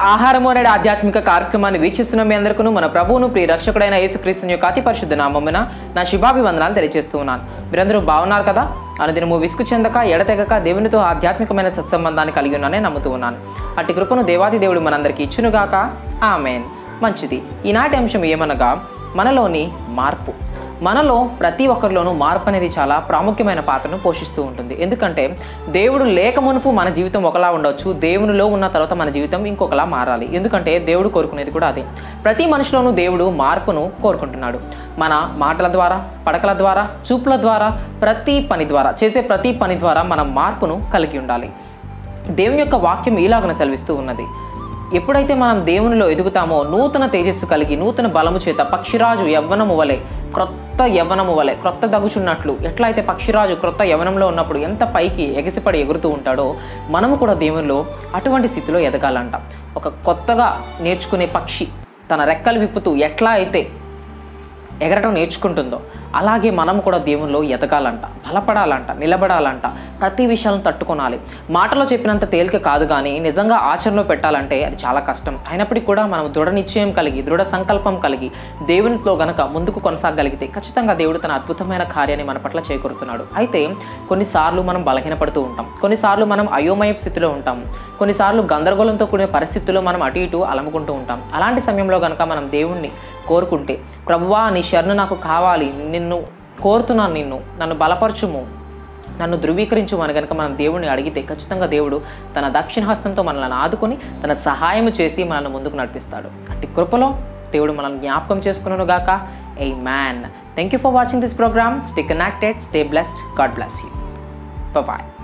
ఆహారము అనే ఆధ్యాత్మిక కార్యక్రమాన్ని వీక్షిస్తున్న మీ అందరికీ మన ప్రభువును ప్రియ రక్షకుడైన యేసుక్రీస్తు యొక్క అతి పరిశుద్ధ నామమున నా శుభాభివందనాలు తెలియజేస్తూ ఉన్నాను. మీరందరూ బాగున్నారు కదా? అనుదినము విసుగు చెందక ఎడతెగక దేవునితో ఆధ్యాత్మికమైన సత్సంబంధాన్ని కలిగి ఉన్నానని నమ్ముతూ ఉన్నాను. అట్టి కృపను దేవాది దేవుడు మనందరికీ ఇచ్చునుగాక. ఆమేన్. మంచిది. ఈనాటి అంశం ఏమనగా మనలోని మార్పు. మనలో ప్రతి ఒక్కరిలోనూ మార్పు అనేది చాలా ప్రాముఖ్యమైన పాత్రను పోషిస్తూ ఉంటుంది. ఎందుకంటే దేవుడు లేక మునుపు మన జీవితం ఒకలా ఉండొచ్చు, దేవునిలో ఉన్న తర్వాత మన జీవితం ఇంకొకలా మారాలి. ఎందుకంటే దేవుడు కోరుకునేది కూడా అదే. ప్రతి మనిషిలోనూ దేవుడు మార్పును కోరుకుంటున్నాడు. మన మాటల ద్వారా, పడకల ద్వారా, చూపుల ద్వారా, చేసే ప్రతి పని ద్వారా మనం మార్పును కలిగి ఉండాలి. దేవుని యొక్క వాక్యం ఇలాగన సెలవిస్తూ ఉన్నది. ఎప్పుడైతే మనం దేవునిలో ఎదుగుతామో నూతన తేజస్సు కలిగి నూతన బలము చేత పక్షిరాజు యవ్వనము వలె క్రొత్త దగుచున్నట్లు ఎట్లయితే పక్షిరాజు క్రొత్త యవ్వనంలో ఉన్నప్పుడు ఎంత పైకి ఎగిసిపడి ఎగురుతూ ఉంటాడో మనము కూడా దేవునిలో అటువంటి స్థితిలో ఎదగాలంట. ఒక కొత్తగా నేర్చుకునే పక్షి తన రెక్కలు విప్పుతూ ఎట్లా అయితే ఎగరటం నేర్చుకుంటుందో అలాగే మనం కూడా దేవునిలో ఎదగాలంట, బలపడాలంట, నిలబడాలంట, ప్రతి విషయాలను తట్టుకోనాలి. మాటలో చెప్పినంత తేలిక కాదు, కానీ నిజంగా ఆచరణలో పెట్టాలంటే అది చాలా కష్టం. అయినప్పటికీ కూడా మనం దృఢ నిశ్చయం కలిగి, దృఢ సంకల్పం కలిగి దేవునితో గనక ముందుకు కొనసాగలిగితే ఖచ్చితంగా దేవుడు తన అద్భుతమైన కార్యాన్ని మన పట్ల చేకూరుతున్నాడు. అయితే కొన్నిసార్లు మనం బలహీనపడుతూ ఉంటాం, కొన్నిసార్లు మనం అయోమయ స్థితిలో ఉంటాం, కొన్నిసార్లు గందరగోళంతో కూడిన పరిస్థితుల్లో మనం అటు ఇటు అలముకుంటూ ఉంటాం. అలాంటి సమయంలో కనుక మనం దేవుణ్ణి కోరుకుంటే, ప్రభువా నీ శరణు నాకు కావాలి, నిన్ను కోరుతున్నాను, నన్ను బలపరచుము, నన్ను ధృవీకరించు అని కనుక మనం దేవుడిని అడిగితే ఖచ్చితంగా దేవుడు తన దక్షిణ హస్తంతో మనల్ని ఆదుకొని తన సహాయం చేసి మనల్ని ముందుకు నడిపిస్తాడు. అట్టి కృపలో దేవుడు మనల్ని జ్ఞాపకం చేసుకున్నాను గాక. Amen. Thank you for watching this program. Stay connected, stay blessed. God bless you. Bye.